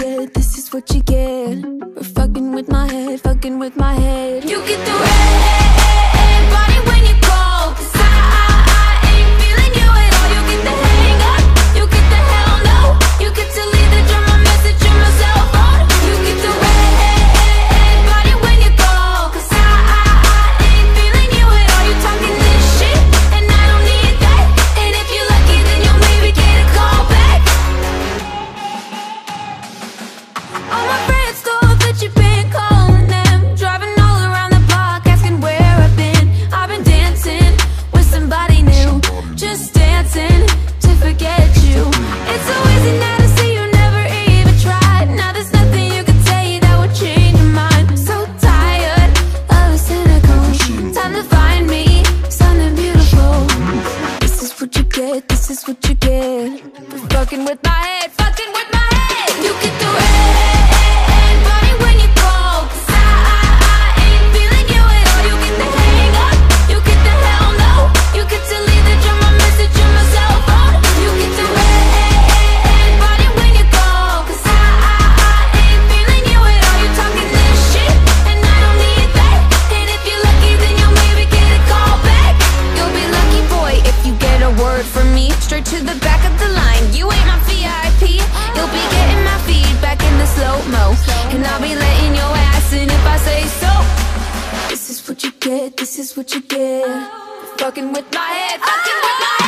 get, this is what you get. For fucking with my head, fucking with my head. You get the red body when you call, 'cause I ain't feeling you at all. You get the hang up, you get the hell no. You get to leave the drama message on my cell phone. You get the red body when you call, 'cause I ain't feeling you at all. You talking this shit, and I don't need that. And if you're lucky, then you'll maybe get a call back. All my friends thought that you've been calling them, driving all around the block, asking where I've been. I've been dancing with somebody new, just dancing to forget you. It's so easy now to see you never even tried. Now there's nothing you can say that would change your mind. I'm so tired of a cynical. Time to find me something beautiful. This is what you get, this is what you get. For fucking with my head, fucking with my head. You get the red body when you call, 'cause I ain't feeling you at all. You get the hang up, you get the hell no. You get to leave the drama message on my cell phone. You get the red body when you call, 'cause I ain't feeling you at all. You talking this shit, and I don't need that. And if you're lucky, then you'll maybe get a call back. You'll be lucky, boy, if you get a word from me. Straight to the back of the line, you ain't my VIP. You'll be getting my feedback in the slow-mo, and I'll be letting your ass in if I say so. This is what you get, this is what you get. Fucking with my head, fucking with my head.